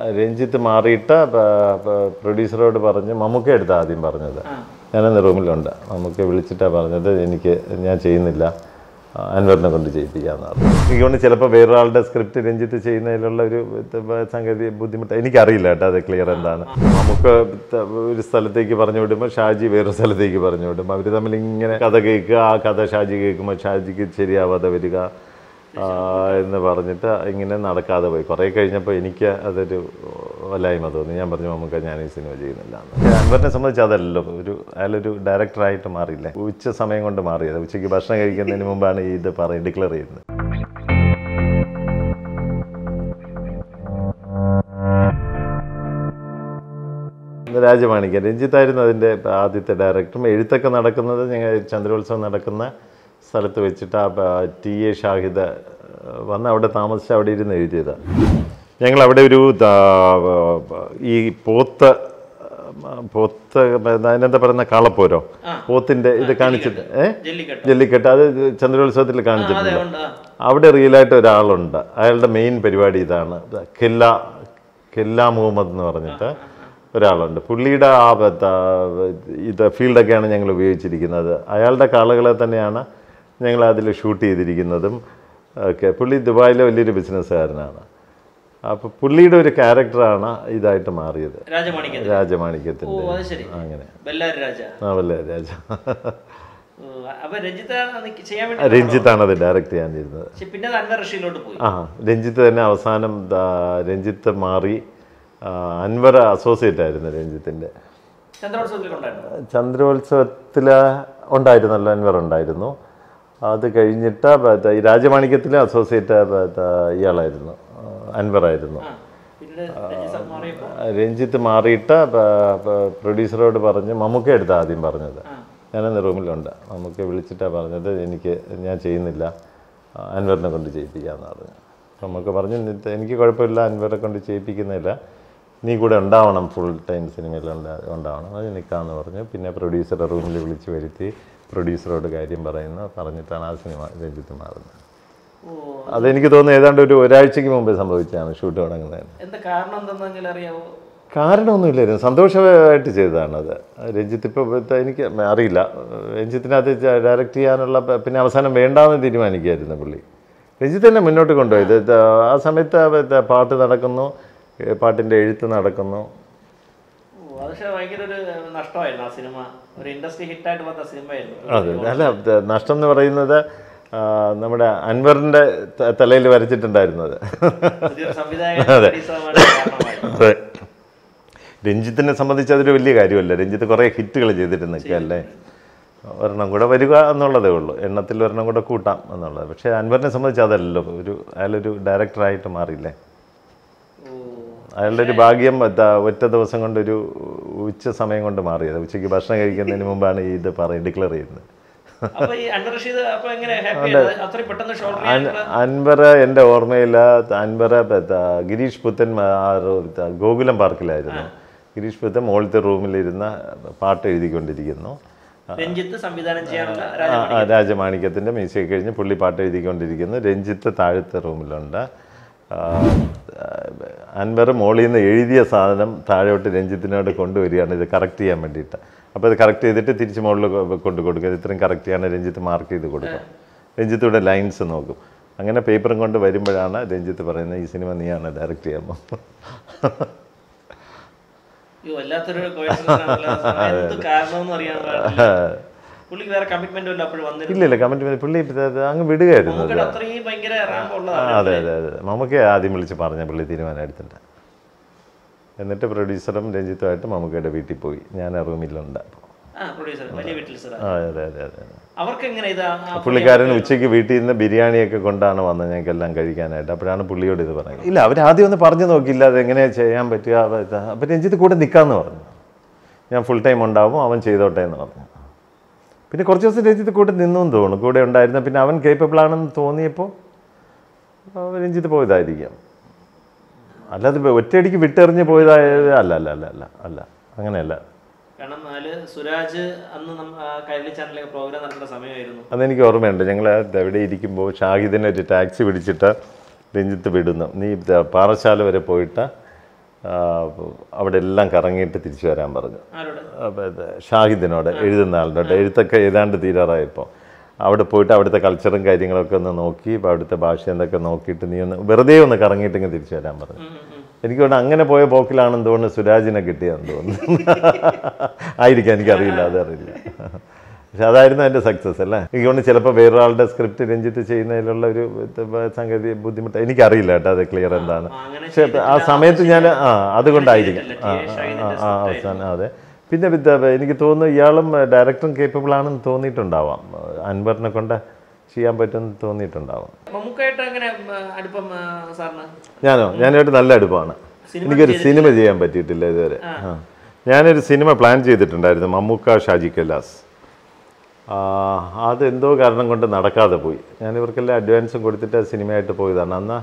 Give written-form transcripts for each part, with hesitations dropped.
രഞ്ജിത്ത് മാറിയിട്ട് പ്രൊഡ്യൂസറോട് പറഞ്ഞ് മമ്മൂക്ക എടുത്ത ആദ്യം പറഞ്ഞത്. ഞാനന്ന് റൂമിലുണ്ട്. മമ്മൂക്ക വിളിച്ചിട്ടാണ് പറഞ്ഞത് ഞാൻ ചെയ്യുന്നില്ല, അൻവറിനെ കൊണ്ട് ചെയ്യിപ്പിക്കാമെന്ന് പറഞ്ഞു. എനിക്ക് കൊണ്ട് ചിലപ്പോൾ വേറൊരാളുടെ സ്ക്രിപ്റ്റ് രഞ്ജിത്ത് ചെയ്യുന്നതിലുള്ള ഒരു സംഗതി ബുദ്ധിമുട്ട് എനിക്കറിയില്ല കേട്ടോ, അത് ക്ലിയർ എന്താണ്. നമുക്ക് ഒരു സ്ഥലത്തേക്ക് പറഞ്ഞു വിടുമ്പോൾ ഷാജി വേറൊരു സ്ഥലത്തേക്ക് പറഞ്ഞു വിടുമ്പോൾ അവർ തമ്മിൽ ഇങ്ങനെ കഥ കേൾക്കുക, ആ കഥ ഷാജി കേൾക്കുമ്പോൾ ഷാജിക്ക് ശരിയാവാതെ വരിക എന്ന് പറഞ്ഞിട്ട് ഇങ്ങനെ നടക്കാതെ പോയി. കുറേ കഴിഞ്ഞപ്പോൾ എനിക്ക് അതൊരു വല്ലായ്മ തോന്നി. ഞാൻ പറഞ്ഞു നമുക്ക് ഞാൻ ഈ സിനിമ ചെയ്യുന്നില്ല എന്ന്. അൻവറിനെ സംബന്ധിച്ച് അതല്ലല്ലോ, അയാളൊരു ഡയറക്ടറായിട്ട് മാറിയില്ലേ, ഉച്ച സമയം കൊണ്ട് മാറിയത്. ഉച്ചയ്ക്ക് ഭക്ഷണം കഴിക്കുന്നതിന് മുമ്പാണ് ഇത് ഡിക്ലെയർ ചെയ്യുന്നത്. രാജമാണിക്യം രഞ്ജിത്തായിരുന്നു അതിൻ്റെ ആദ്യത്തെ ഡയറക്ടറും. എഴുത്തൊക്കെ നടക്കുന്നത് ഞങ്ങൾ ചന്ദ്രോത്സവം നടക്കുന്ന സ്ഥലത്ത് വെച്ചിട്ട് TA ഷാഹിദ വന്ന് അവിടെ താമസിച്ച് അവിടെ ഇരുന്ന് എഴുതിയതാണ്. ഞങ്ങളവിടെ ഒരു ഈ പോത്ത് അതിനെന്താ പറയുന്ന കാളപ്പോരോ, പോത്തിൻ്റെ ഇത് കാണിച്ചിട്ട് ജല്ലിക്കെട്ട്, അത് ചന്ദ്രോത്സവത്തിൽ കാണിച്ചിട്ടുണ്ട്. അവിടെ റിയലായിട്ട് ഒരാളുണ്ട്, അയാളുടെ മെയിൻ പരിപാടി ഇതാണ്. ഖെല്ല മുഹമ്മദ് എന്ന് പറഞ്ഞിട്ട് ഒരാളുണ്ട്. പുള്ളിയുടെ ഇത് ഫീൽഡൊക്കെയാണ് ഞങ്ങൾ ഉപയോഗിച്ചിരിക്കുന്നത്. അയാളുടെ കാളുകളെ തന്നെയാണ് ഞങ്ങൾ അതിൽ ഷൂട്ട് ചെയ്തിരിക്കുന്നതും ഒക്കെ. പുള്ളി ദുബായിലെ വലിയൊരു ബിസിനസ്സുകാരനാണ്. അപ്പോൾ പുള്ളിയുടെ ഒരു ക്യാരക്ടറാണ് ഇതായിട്ട് മാറിയത്, രാജമാണിക്യത്തിൻ്റെ. അങ്ങനെ ബെല്ലാരി രാജ രഞ്ജിത്താണ് അത് ഡയറക്റ്റ് ചെയ്യാനിരുന്നത്. രഞ്ജിത്ത് തന്നെ അവസാനം രഞ്ജിത്ത് മാറി അൻവർ അസോസിയേറ്റ് ആയിരുന്നു രഞ്ജിത്തിൻ്റെ. ചന്ദ്രോത്സവത്തിൽ ഉണ്ടായിരുന്നല്ലോ, അൻവർ ഉണ്ടായിരുന്നു. അത് കഴിഞ്ഞിട്ട് ഈ രാജമാണിക്യത്തിലെ അസോസിയേറ്റ് ഇയാളായിരുന്നു, അൻവറായിരുന്നു. രഞ്ജിത്ത് മാറിയിട്ട് പ്രൊഡ്യൂസറോട് പറഞ്ഞ് മമ്മൂക്ക എടുത്ത ആദ്യം പറഞ്ഞത്. ഞാനന്ന് റൂമിലുണ്ട്. മമ്മൂക്ക വിളിച്ചിട്ടാണ് പറഞ്ഞത് ഞാൻ ചെയ്യുന്നില്ല, അൻവറിനെ കൊണ്ട് ചെയ്യിപ്പിക്കാമെന്ന് പറഞ്ഞു. മമ്മൂക്ക പറഞ്ഞു എനിക്ക് കുഴപ്പമില്ല, അൻവറെ കൊണ്ട് ചെയ്യിപ്പിക്കുന്നില്ല, നീ കൂടെ ഉണ്ടാവണം, ഫുൾ ടൈം സിനിമയിൽ ഉണ്ടാവണം, അത് നിൽക്കാമെന്ന് പറഞ്ഞു. പിന്നെ പ്രൊഡ്യൂസറെ റൂമിൽ വിളിച്ച് വരുത്തി പ്രൊഡ്യൂസറോട് കാര്യം പറഞ്ഞിട്ടാണ് ആ സിനിമ രഞ്ജിത്ത് മാറുന്നത്. അതെനിക്ക് തോന്നുന്നു ഏതാണ്ട് ഒരാഴ്ചയ്ക്ക് മുമ്പേ സംഭവിച്ചതാണ് ഷൂട്ട് തുടങ്ങുന്നതിന്. കാരണമൊന്നുമില്ലായിരുന്നു, സന്തോഷമായിട്ട് ചെയ്തതാണത്. രഞ്ജിത്ത് ഇപ്പോൾ എനിക്ക് അറിയില്ല, രഞ്ജിത്തിനകത്ത് ഡയറക്റ്റ് ചെയ്യാനുള്ള പിന്നെ അവസാനം വേണ്ടാന്ന് തീരുമാനിക്കുകയായിരുന്നു പുള്ളി. രഞ്ജിത്ത് തന്നെ മുന്നോട്ട് കൊണ്ടുപോയത്. ആ സമയത്ത് പാട്ട് നടക്കുന്നു, പാട്ടിൻ്റെ എഴുത്ത് നടക്കുന്നു. അതെ, അല്ല നഷ്ടം എന്ന് പറയുന്നത് നമ്മുടെ അൻവറിൻ്റെ തലയിൽ വരച്ചിട്ടുണ്ടായിരുന്നത്. അതെ, രഞ്ജിത്തിനെ സംബന്ധിച്ച് അതൊരു വലിയ കാര്യമല്ല. രഞ്ജിത്ത് കുറേ ഹിറ്റുകൾ ചെയ്തിട്ട് നിൽക്കുകയല്ലേ, ഒരെണ്ണം കൂടെ വരിക എന്നുള്ളതേ ഉള്ളൂ, എണ്ണത്തിൽ ഒരെണ്ണം കൂടെ കൂട്ടാം എന്നുള്ളത്. പക്ഷേ അൻവറിനെ സംബന്ധിച്ച് അതല്ലല്ലോ, അയാളൊരു ഡയറക്ടറായിട്ട് മാറിയില്ലേ. അയാളുടെ ഒരു ഭാഗ്യം ഒറ്റ ദിവസം കൊണ്ടൊരു ഉച്ച സമയം കൊണ്ട് മാറിയത്. ഉച്ചയ്ക്ക് ഭക്ഷണം കഴിക്കുന്നതിന് മുമ്പാണ് ഇത് ഡിക്ലെയർ ചെയ്യുന്നത്. അൻവർ എൻ്റെ ഓർമ്മയിൽ അൻവർ ഗിരീഷ് പുത്തൻ ഗോകുലം പാർക്കിലായിരുന്നു. ഗിരീഷ് പുത്തൻ മുകളിലത്തെ റൂമിലിരുന്ന പാട്ട് എഴുതിക്കൊണ്ടിരിക്കുന്നു. രാജമാണിക്യത്തിൻ്റെ മ്യൂസിക് കഴിഞ്ഞ് പുള്ളി പാട്ട് എഴുതിക്കൊണ്ടിരിക്കുന്നു. രഞ്ജിത്ത് താഴത്തെ റൂമിലുണ്ട്. അൻവർ മോളിൽ നിന്ന് എഴുതിയ സാധനം താഴോട്ട് രഞ്ജിത്തിനോട് കൊണ്ടുവരികയാണ് ഇത് കറക്റ്റ് ചെയ്യാൻ വേണ്ടിയിട്ട്. അപ്പോൾ ഇത് കറക്റ്റ് ചെയ്തിട്ട് തിരിച്ച് മുകളിൽ കൊടുക്കുക. ഇത്രയും കറക്റ്റ് ചെയ്യാൻ രഞ്ജിത്ത് മാർക്ക് ചെയ്ത് കൊടുക്കും. രഞ്ജിത്തിയുടെ ലൈൻസ് നോക്കും. അങ്ങനെ പേപ്പറും കൊണ്ട് വരുമ്പോഴാണ് രഞ്ജിത്ത് പറയുന്നത് ഈ സിനിമ നീയാണ് ഡയറക്റ്റ് ചെയ്യാമോ. ഇല്ല കമ്മിറ്റ്മെന്റ് പുള്ളി അങ്ങ് വിടുകയായിരുന്നു. അതെ അതെ അതെ, മമ്മൂക്ക ആദ്യം വിളിച്ച് പറഞ്ഞ പുള്ളി തീരുമാനം എടുത്തിട്ട്. എന്നിട്ട് പ്രൊഡ്യൂസറും രഞ്ജിത്തുമായിട്ട് മമ്മൂക്കയുടെ വീട്ടിൽ പോയി. ഞാൻ ആ റൂമിലുണ്ട്. അതെ അതെ അതെ, പുള്ളിക്കാരൻ ഉച്ചയ്ക്ക് വീട്ടിൽ നിന്ന് ബിരിയാണിയൊക്കെ കൊണ്ടാണ് വന്നത് ഞങ്ങൾക്കെല്ലാം കഴിക്കാനായിട്ട്. അപ്പോഴാണ് പുള്ളിയോട് ഇത് പറയുന്നത്. ഇല്ല, അവരാദ്യം ഒന്ന് പറഞ്ഞു നോക്കില്ല അതെങ്ങനെയാണ് ചെയ്യാൻ പറ്റുക. അപ്പം രഞ്ജിത്ത് കൂടെ നിൽക്കാമെന്ന് പറഞ്ഞു. ഞാൻ ഫുൾ ടൈം ഉണ്ടാവും, അവൻ ചെയ്തോട്ടെ എന്ന് പറഞ്ഞു. പിന്നെ കുറച്ച് ദിവസം രഞ്ജിത്ത് കൂടെ നിന്നെന്ന് തോന്നുന്നു, കൂടെ ഉണ്ടായിരുന്ന. പിന്നെ അവൻ കേപ്പബിൾ ആണെന്ന് തോന്നിയപ്പോൾ രഞ്ജിത്ത് പോയതായിരിക്കാം. അല്ലാതെ ഒറ്റയടിക്ക് വിട്ടെറിഞ്ഞ് പോയതായത് അല്ല അല്ല അല്ല അല്ല അല്ല അങ്ങനെയല്ല. അതെനിക്ക് ഓർമ്മയുണ്ട്. ഞങ്ങൾ എവിടെ ഇരിക്കുമ്പോൾ ഷാഹിദിനെ ഒരു ടാക്സി പിടിച്ചിട്ട് രഞ്ജിത്ത് വിടുന്നു, നീ പാറശാല വരെ പോയിട്ട് അവിടെ എല്ലാം കറങ്ങിയിട്ട് തിരിച്ചു വരാൻ പറഞ്ഞു. ഷാഹിദിനോട്, എഴുതുന്ന ആളിനോട്. എഴുത്തൊക്കെ ഏതാണ്ട് തീരാറായപ്പോൾ അവിടെ പോയിട്ട് അവിടുത്തെ കൾച്ചറും കാര്യങ്ങളൊക്കെ ഒന്ന് നോക്കി, അവിടുത്തെ ഭാഷ എന്തൊക്കെ നോക്കിയിട്ട് നീ ഒന്ന് വെറുതെ ഒന്ന് കറങ്ങിയിട്ട് ഇങ്ങനെ തിരിച്ചു വരാൻ പറഞ്ഞു. എനിക്ക് തോന്നുന്നു അങ്ങനെ പോയ പോക്കിലാണെന്ന് തോന്നുന്നു സുരാജിനെ കിട്ടിയതെന്ന് തോന്നുന്നു. ആയിരിക്കാം, എനിക്കറിയില്ല, അതറിയില്ല. പക്ഷെ അതായിരുന്നു എൻ്റെ സക്സസ് അല്ലേ. എനിക്ക് തോന്നുന്നു ചിലപ്പോൾ വേറൊരാളുടെ സ്ക്രിപ്റ്റ് രഞ്ജിത്ത് ചെയ്യുന്നതിലുള്ള ഒരു സംഗതി ബുദ്ധിമുട്ട് എനിക്കറിയില്ല കേട്ടോ, അത് ക്ലിയർ എന്താണ്. പക്ഷെ ആ സമയത്ത് ഞാൻ അതുകൊണ്ടായിരിക്കും അവസാനം. അതെ. പിന്നെ എനിക്ക് തോന്നുന്നു ഇയാളും ഡയറക്ടറും കേപ്പബിൾ ആണെന്ന് തോന്നിയിട്ടുണ്ടാവാം. അൻവറിനെ കൊണ്ട് ചെയ്യാൻ പറ്റുമെന്ന് തോന്നിയിട്ടുണ്ടാവാം. ഞാനായിട്ട് നല്ല അടുപ്പമാണ്. എനിക്കൊരു സിനിമ ചെയ്യാൻ പറ്റിയിട്ടില്ല ഇതുവരെ. ഞാനൊരു സിനിമ പ്ലാൻ ചെയ്തിട്ടുണ്ടായിരുന്നു, മമ്മൂക്ക ഷാജി കൈലാസ്. അതെന്തോ കാരണം കൊണ്ട് നടക്കാതെ പോയി. ഞാൻ ഇവർക്കെല്ലാം അഡ്വാൻസും കൊടുത്തിട്ട് സിനിമയായിട്ട് പോയതാണ്. അന്ന്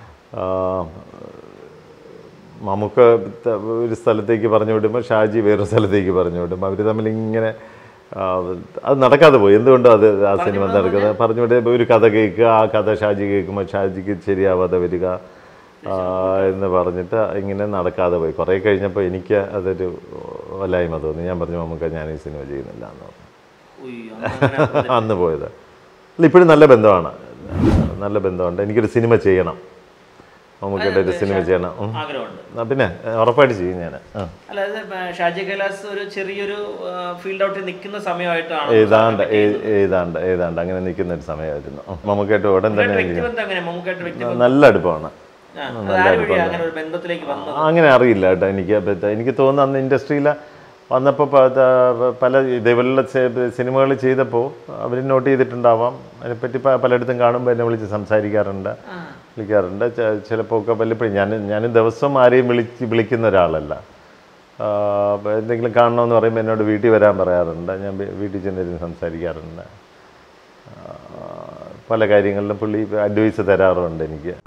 മമ്മൂക്ക ഒരു സ്ഥലത്തേക്ക് പറഞ്ഞു വിടുമ്പോൾ ഷാജി വേറൊരു സ്ഥലത്തേക്ക് പറഞ്ഞു വിടും. അവർ തമ്മിൽ ഇങ്ങനെ അത് നടക്കാതെ പോയി. എന്തുകൊണ്ടും അത് ആ സിനിമ നടക്കുന്നത് പറഞ്ഞു വിടുമ്പോൾ ഒരു കഥ കേൾക്കുക, ആ കഥ ഷാജി കേൾക്കുമ്പോൾ ഷാജിക്ക് ശരിയാവാതെ വരിക എന്ന് പറഞ്ഞിട്ട് ഇങ്ങനെ നടക്കാതെ പോയി. കുറേ കഴിഞ്ഞപ്പോൾ എനിക്ക് അതൊരു വല്ലായ്മ തോന്നി. ഞാൻ പറഞ്ഞു മമ്മൂക്ക ഞാൻ ഈ സിനിമ ചെയ്യുന്നില്ല എന്ന് പറഞ്ഞു. അന്ന് പോയത്. അല്ല, ഇപ്പോഴും നല്ല ബന്ധമാണ്, നല്ല ബന്ധമുണ്ട്. എനിക്കൊരു സിനിമ ചെയ്യണം, മമ്മൂക്കയുടെ ഒരു സിനിമ ചെയ്യണം. പിന്നെ ഉറപ്പായിട്ട് ചെയ്യും ഞാൻ. ഏതാണ്ട് അങ്ങനെ നിൽക്കുന്ന ഒരു സമയമായിരുന്നു. മമ്മൂക്കയായിട്ട് ഉടൻ തന്നെ നല്ല അടുപ്പമാണ്. അങ്ങനെ അറിയില്ല കേട്ടോ എനിക്ക് തോന്നുന്നു അന്ന് ഇൻഡസ്ട്രിയിൽ വന്നപ്പോൾ പല ഇതേപോലുള്ള സിനിമകൾ ചെയ്തപ്പോൾ അവർ നോട്ട് ചെയ്തിട്ടുണ്ടാവാം. അതിനെപ്പറ്റി പലയിടത്തും കാണുമ്പോൾ എന്നെ വിളിച്ച് സംസാരിക്കാറുണ്ട്, വിളിക്കാറുണ്ട്. ചിലപ്പോൾ ഒക്കെ വല്ലപ്പോഴും ഞാൻ ദിവസം ആരെയും വിളിക്കുന്ന ഒരാളല്ല. എന്തെങ്കിലും കാണണമെന്ന് പറയുമ്പോൾ എന്നോട് വീട്ടിൽ വരാൻ പറയാറുണ്ട്. ഞാൻ വീട്ടിൽ ചെന്നിരുന്ന് സംസാരിക്കാറുണ്ട്. പല കാര്യങ്ങളിലും പുള്ളി അഡ്വൈസ് തരാറുണ്ട് എനിക്ക്.